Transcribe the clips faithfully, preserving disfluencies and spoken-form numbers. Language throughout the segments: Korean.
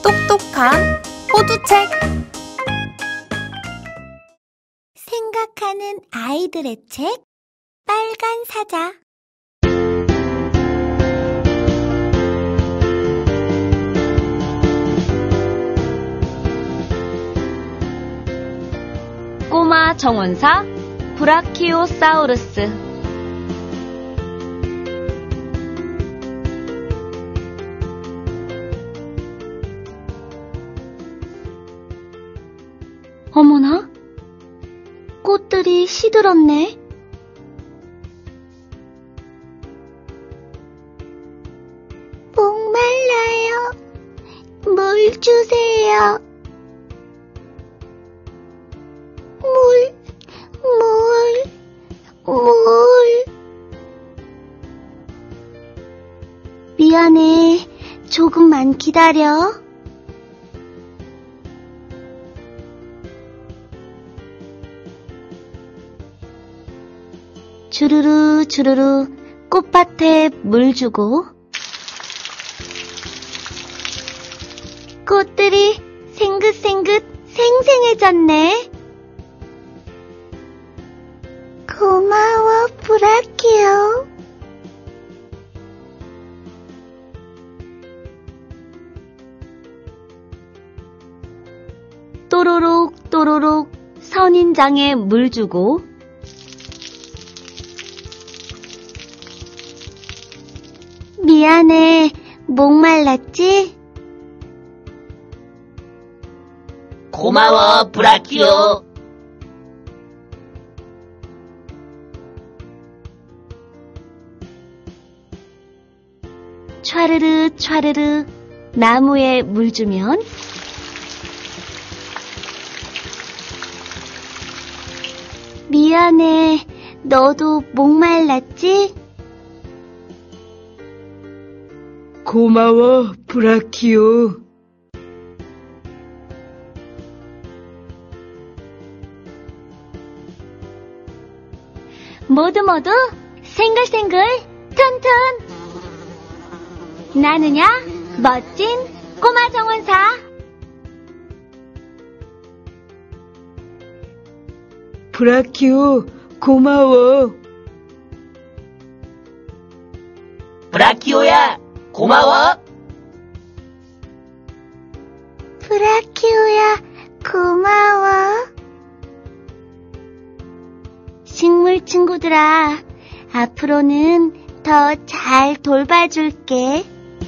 똑똑한 호두책. 생각하는 아이들의 책, 빨간 사자. 꼬마 정원사 브라키오사우루스. 어머나, 꽃들이 시들었네. 목말라요. 물 주세요. 물, 물, 물. 미안해. 조금만 기다려. 주르르 주르르 꽃밭에 물 주고 꽃들이 생긋생긋 생생해졌네. 고마워, 브라키오. 또로록 또로록 선인장에 물 주고 미안해. 목말랐지? 고마워, 브라키오. 촤르르 촤르르 나무에 물 주면 미안해. 너도 목말랐지? 고마워, 브라키오. 모두 모두 생글생글 튼튼. 나느냐 멋진 꼬마 정원사. 브라키오, 고마워. 브라키오야, 고마워. 브라키오야, 고마워. 식물 친구들아, 앞으로는 더 잘 돌봐줄게.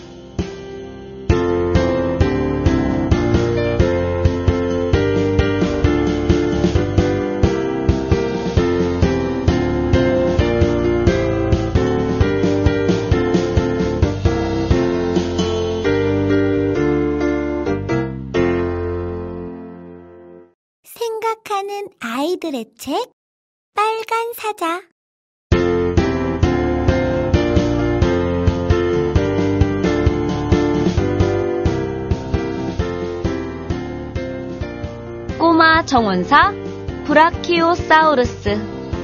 생각하는 아이들의 책, 빨간 사자. 꼬마 정원사 브라키오사우루스.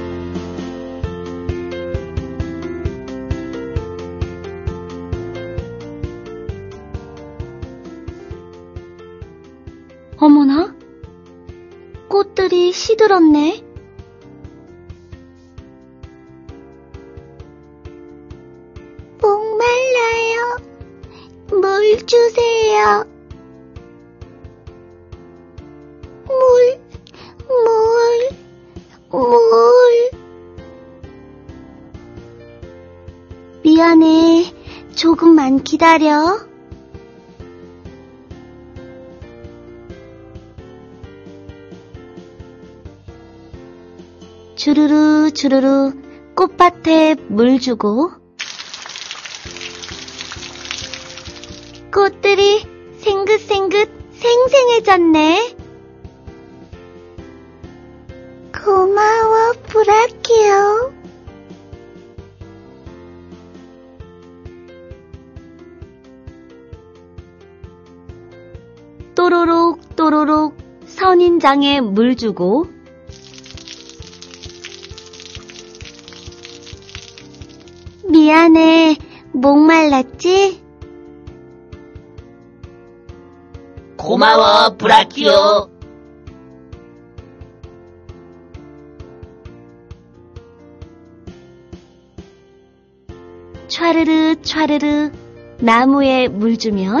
어머나, 꽃들이 시들었네. 목말라요. 물 주세요. 물, 물, 물. 미안해. 조금만 기다려. 주르르 주르르 꽃밭에 물 주고 꽃들이 생긋생긋 생생해졌네. 고마워, 브라키오. 또로록 또로록 선인장에 물 주고 미안해. 목말랐지? 고마워, 브라키오. 촤르르 촤르르 나무에 물 주면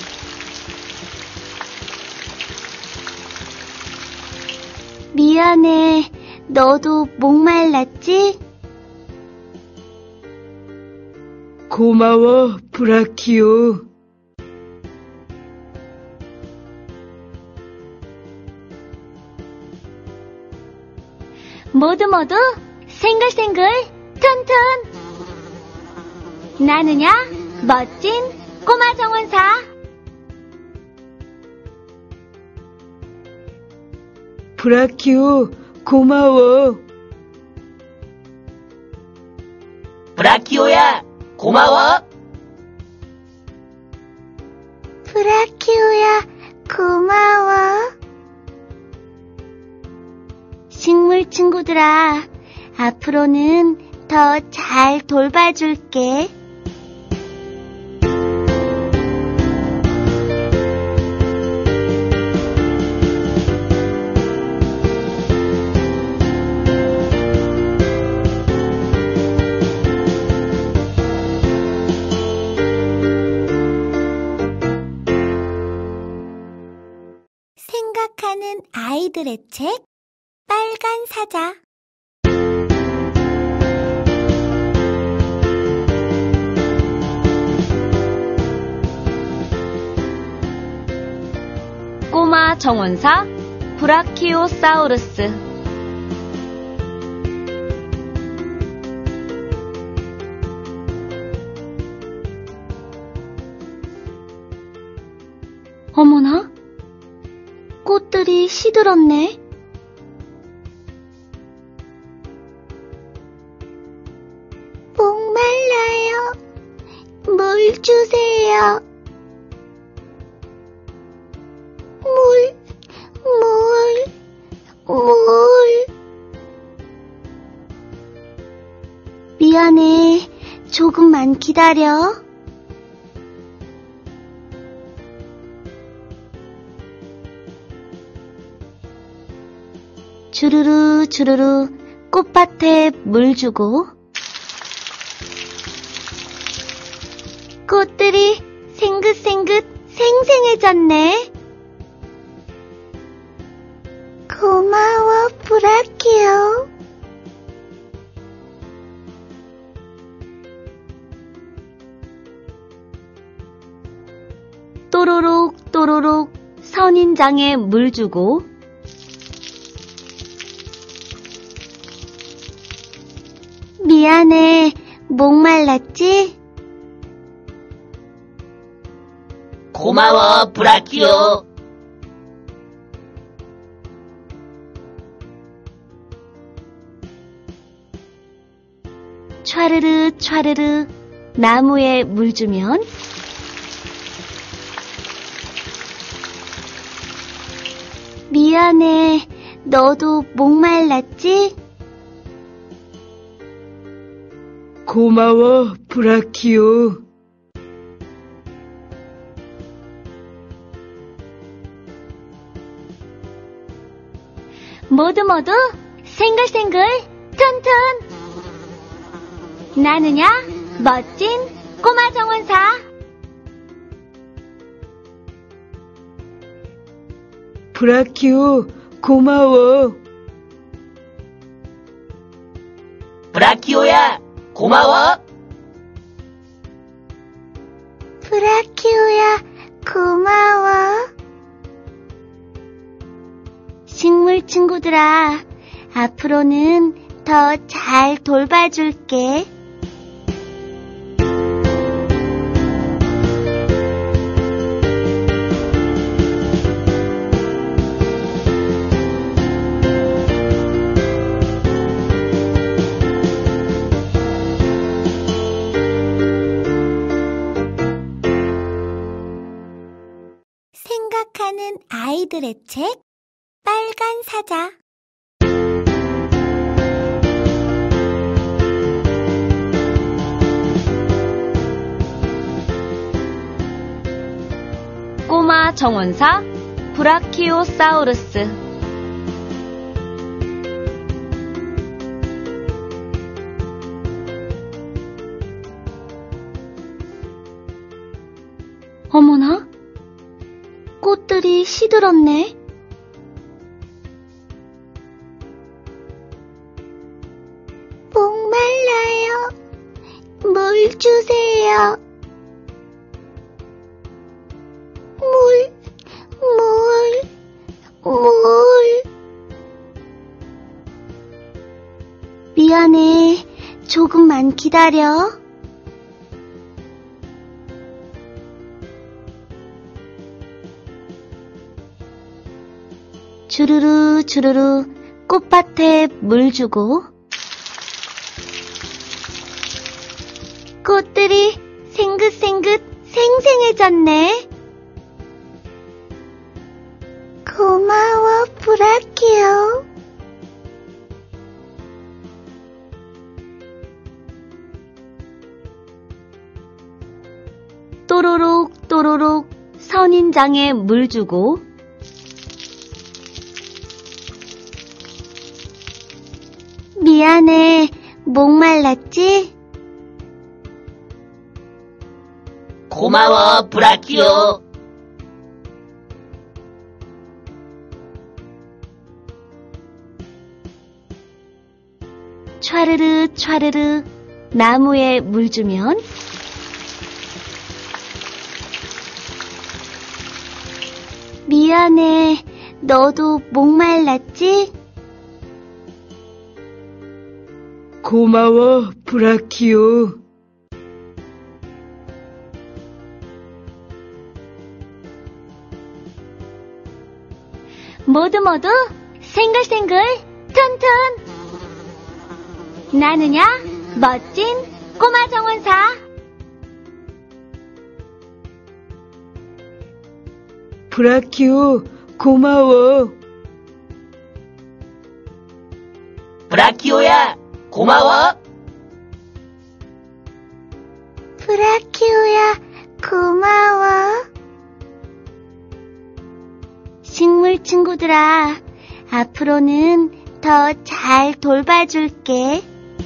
미안해, 너도 목말랐지? 고마워, 브라키오. 모두 모두 생글생글 튼튼. 나느냐 멋진 꼬마 정원사. 브라키오, 고마워. 브라키오야, 고마워. 브라키오야, 고마워. 식물 친구들아, 앞으로는 더 잘 돌봐줄게. 생각하는 아이들의 책 빨간 사자. 꼬마 정원사 브라키오사우루스. 어머나, 꽃들이 시들었네. 목말라요. 물 주세요. 물, 물, 물. 미안해, 조금만 기다려. 주르르 주르르 꽃밭에 물 주고 꽃들이 생긋생긋 생생해졌네. 고마워, 브라키오. 또로록 또로록 선인장에 물 주고 미안해, 목말랐지? 고마워, 브라키오. 촤르르 촤르르 나무에 물 주면 미안해, 너도 목말랐지? 고마워, 브라키오. 모두 모두 생글생글 튼튼. 나느냐 멋진 꼬마 정원사. 브라키오, 고마워. 브라키오야, 고마워. 브라키오야, 고마워. 식물 친구들아, 앞으로는 더 잘 돌봐줄게. 생각하는 아이들의 책 빨간 사자. 꼬마 정원사 브라키오사우루스. 어머나, 꽃들이 시들었네. 목말라요. 물 주세요. 물, 물, 물. 미안해. 조금만 기다려. 주르르 주르르 꽃밭에 물 주고. 꽃들이 생긋생긋 생생해졌네. 고마워, 브라키오. 또로록 또로록 선인장에 물 주고. 미안해. 목말랐지? 고마워, 브라키오. 촤르르 촤르르 나무에 물 주면 미안해. 너도 목말랐지? 고마워, 브라키오. 모두 모두 생글생글 튼튼. 나느냐 멋진 꼬마 정원사. 브라키오, 고마워. 브라키오야, 고마워. 브라키오야, 고마워. 식물 친구들아, 앞으로는 더 잘 돌봐줄게.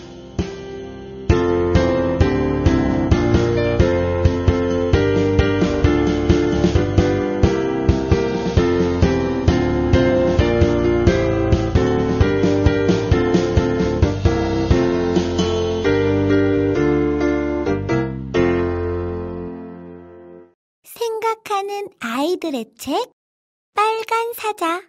생각하는 아이들의 책, 빨간 사자.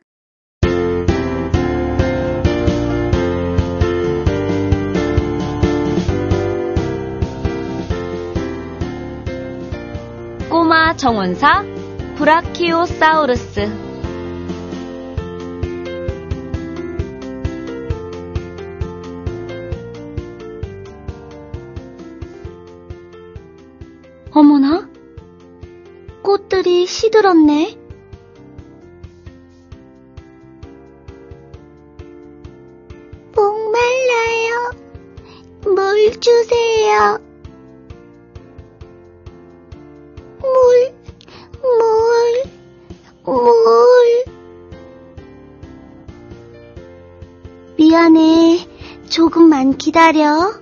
꼬마 정원사 브라키오사우루스. 어머나, 꽃들이 시들었네. 목말라요. 물 주세요. 물, 물, 물. 미안해. 조금만 기다려.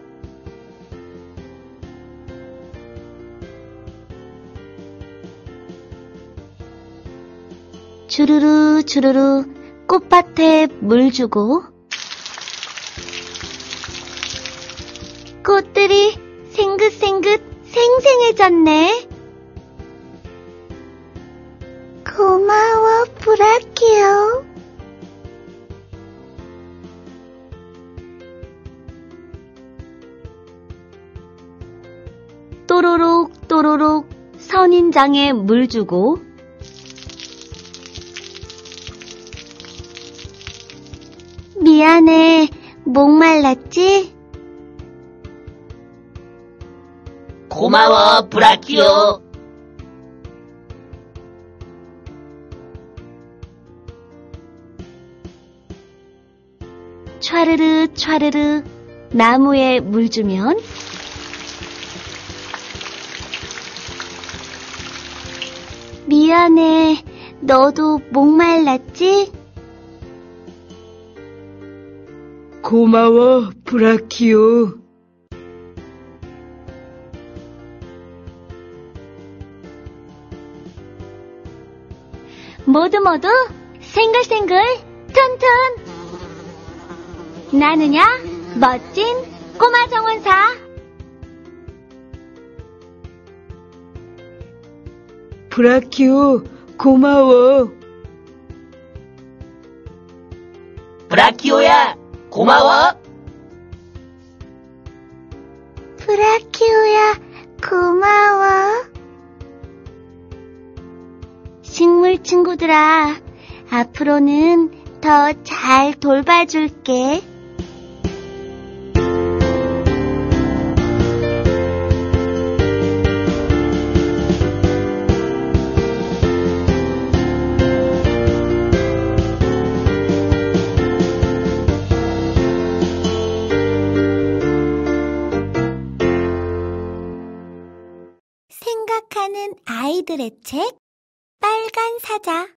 주르르 주르르 꽃밭에 물 주고. 꽃들이 생긋생긋 생생해졌네. 고마워, 브라키오. 또로록 또로록 선인장에 물 주고. 미안해. 목말랐지? 고마워, 브라키오. 촤르르 촤르르 나무에 물 주면 미안해. 너도 목말랐지? 고마워, 브라키오. 모두 모두 생글생글 튼튼. 나는야 멋진 꼬마 정원사. 브라키오, 고마워. 브라키오야, 고마워. 브라키오야, 고마워. 식물 친구들아, 앞으로는 더 잘 돌봐줄게. 생각하는 아이들의 책, 빨간 사자.